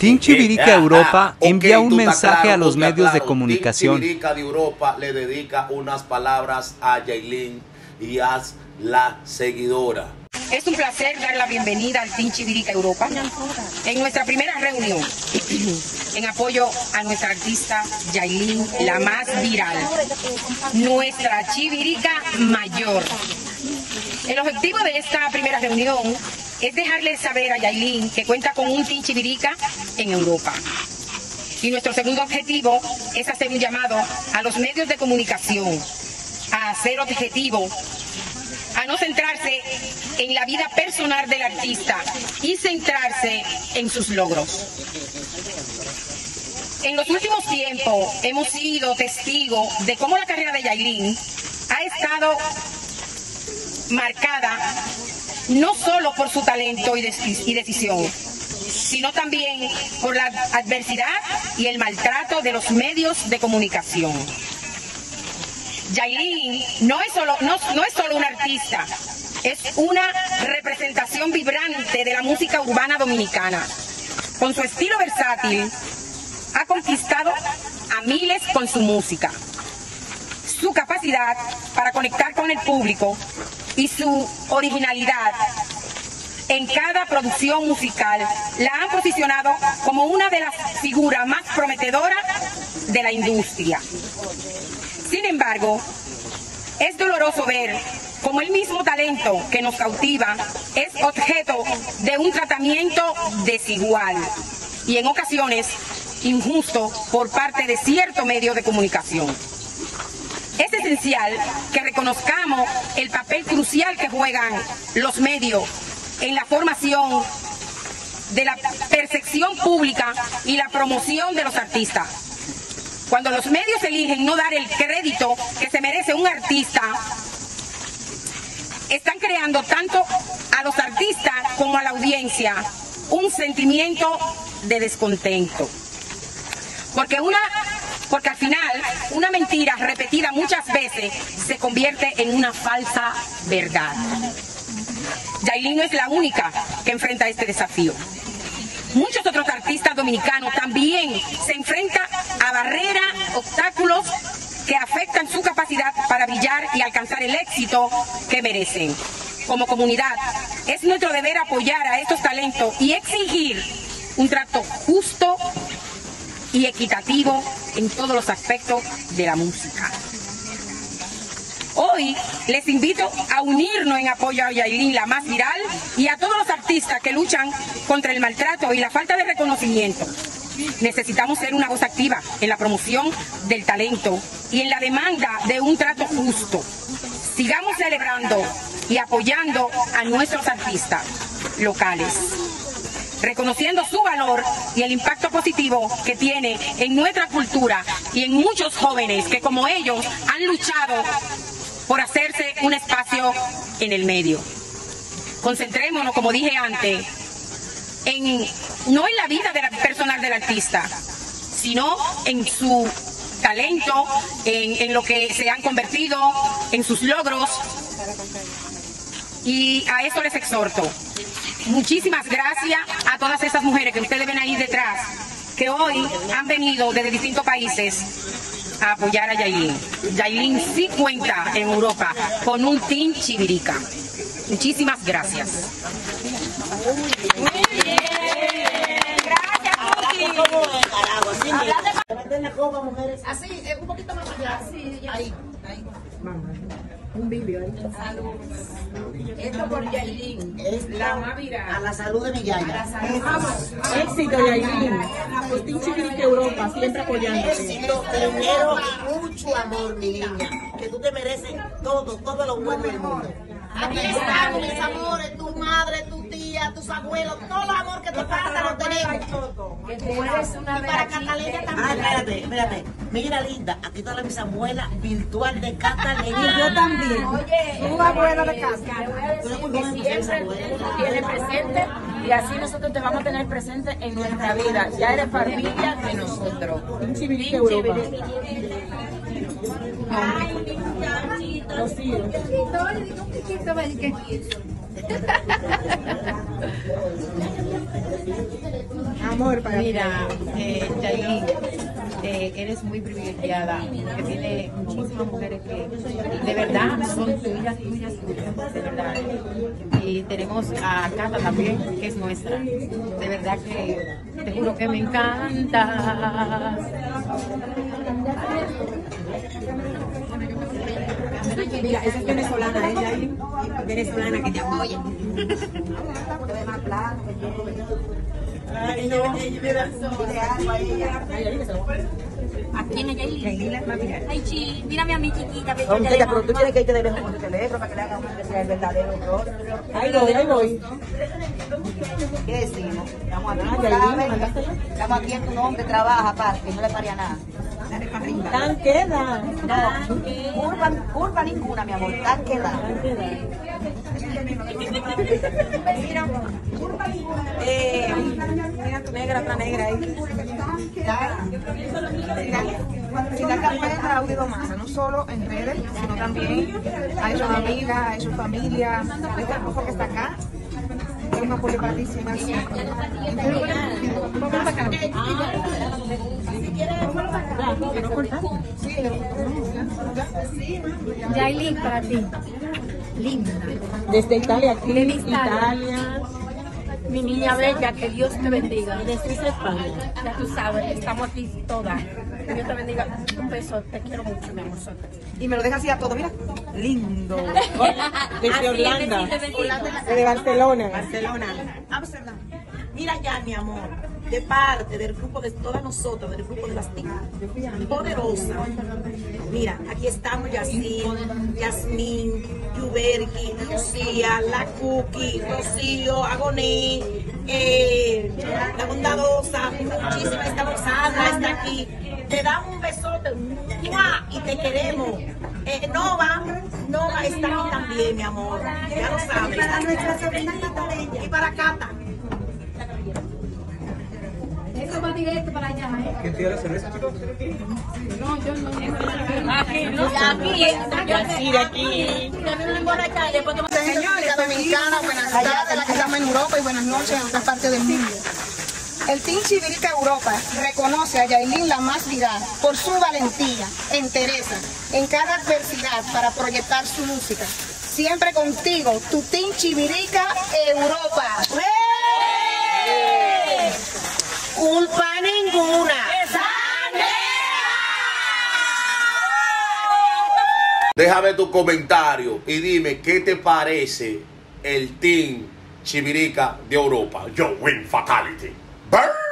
Team Chivirica Europa envía un mensaje a los medios de comunicación. Team Chivirica de Europa le dedica unas palabras a Yailin y a la seguidora. Es un placer dar la bienvenida al Team Chivirica Europa en nuestra primera reunión en apoyo a nuestra artista Yailin, la más viral, nuestra Chivirica mayor. El objetivo de esta primera reunión es dejarle saber a Yailin que cuenta con un Team Chivirica en Europa. Y nuestro segundo objetivo es hacer un llamado a los medios de comunicación a ser objetivo, a no centrarse en la vida personal del artista y centrarse en sus logros. En los últimos tiempos hemos sido testigos de cómo la carrera de Yailin ha estado marcada no solo por su talento y decisión, sino también por la adversidad y el maltrato de los medios de comunicación. Yailin no es solo una artista, es una representación vibrante de la música urbana dominicana. Con su estilo versátil, ha conquistado a miles con su música. Su capacidad para conectar con el público y su originalidad en cada producción musical la han posicionado como una de las figuras más prometedoras de la industria. Sin embargo, es doloroso ver cómo el mismo talento que nos cautiva es objeto de un tratamiento desigual y en ocasiones injusto por parte de cierto medio de comunicación. Es esencial que reconozcamos el papel crucial que juegan los medios en la formación de la percepción pública y la promoción de los artistas. Cuando los medios eligen no dar el crédito que se merece un artista, están creando tanto a los artistas como a la audiencia un sentimiento de descontento. Porque al final, una mentira repetida muchas veces se convierte en una falsa verdad. Yailin no es la única que enfrenta este desafío. Muchos otros artistas dominicanos también se enfrentan a barreras, obstáculos que afectan su capacidad para brillar y alcanzar el éxito que merecen. Como comunidad, es nuestro deber apoyar a estos talentos y exigir un trato justo y equitativo en todos los aspectos de la música. Hoy les invito a unirnos en apoyo a Yailin, la más viral, y a todos los artistas que luchan contra el maltrato y la falta de reconocimiento. Necesitamos ser una voz activa en la promoción del talento y en la demanda de un trato justo. Sigamos celebrando y apoyando a nuestros artistas locales, reconociendo su valor y el impacto positivo que tiene en nuestra cultura y en muchos jóvenes que como ellos han luchado por hacerse un espacio en el medio. Concentrémonos, como dije antes, no en la vida personal del artista, sino en su talento, en lo que se han convertido, en sus logros, y a eso les exhorto. Muchísimas gracias a todas esas mujeres que ustedes ven ahí detrás, que hoy han venido desde distintos países a apoyar a Yailin. Yailin sí cuenta en Europa con un Team Chivirica. Muchísimas gracias. Muy bien. Gracias, mujeres. Así, un poquito más allá. Ahí. Un vídeo ahí. Salud. Esto por Yailin, la más viral. A la salud de mi yaya. Éxito, Yailin. Team Chivirica Europa, siempre apoyándote. Éxito, dinero y mucho amor, mi niña. Que tú te mereces todo lo bueno del mundo. Aquí estamos, mis amores, tu madre, tu tía, tus abuelos, todo el amor que te falta lo tenemos. Que tú eres una de para Catalina también. Espérate. Mira, linda, aquí está la bisabuela virtual de Catalina. Y yo también. Oye, tu abuela de casa. Siempre nos tienes presente y así nosotros te vamos a tener presente en nuestra vida. Ya eres familia de nosotros. Team Chivirica Europa. Ay, mi muchachito. Los hijos. Amor para Mira, Yailin, eres muy privilegiada, que tiene muchísimas mujeres que de verdad son tuyas, de verdad. Y tenemos a Cata también, que es nuestra. De verdad que te juro que me encanta. Mira, esa es venezolana, Yailin. Venezolana que te apoya. Ay, no. ¿A quién es Yailin? Ay, Chili, mírame a mi chiquita. Pero tú tienes que irte de lejos con tu teléfono para que le haga uno que sea el verdadero rostro. Ahí voy. ¿Qué decimos? Estamos aquí en tu nombre, trabaja, aparte, no le paría nada. Tan queda. Curva ninguna, mi amor, tan queda. Mira tu negra, otra negra ahí. Si la carpeta ha audido más, no solo en redes, sino también a sus amigas, a su familia. Esta cosa que está acá es un apoyo para ti, Yailin, para ti. Linda. Desde Italia, aquí. De mi Italia. Mi niña bella, que Dios te bendiga. Desde España. Ya tú sabes, estamos aquí todas. Que Dios te bendiga. Un beso, te quiero mucho, mi amor. Y me lo deja así a todo, mira. Lindo. Desde Holanda. Desde Barcelona. Amsterdam. Mira ya, mi amor, de parte del grupo de todas nosotras, del grupo de las ticas poderosas. Mira, aquí estamos Yasmín, Yuberki, Lucía, La Cookie, Rocío, Agoní, La Bondadosa, muchísimas, estamos, Sandra está aquí. Te damos un besote ¡mua! Y te queremos. Nova está aquí también, mi amor. Ya lo sabes. Para nuestra sobrina Catalina. Y para Cata. Eso va directo para allá. ¿Quién tiene la cerveza, chicos? No, yo no. Aquí. Señores, Dominicana, buenas tardes, la que estamos en Europa y buenas noches en otras partes del mundo. El Team Chivirica Europa reconoce a Yailin la más viral por su valentía, entereza en cada adversidad para proyectar su música. Siempre contigo, tu Team Chivirica Europa. Culpa ninguna. Déjame tu comentario y dime qué te parece el Team Chivirica de Europa. Yo win fatality. Burn.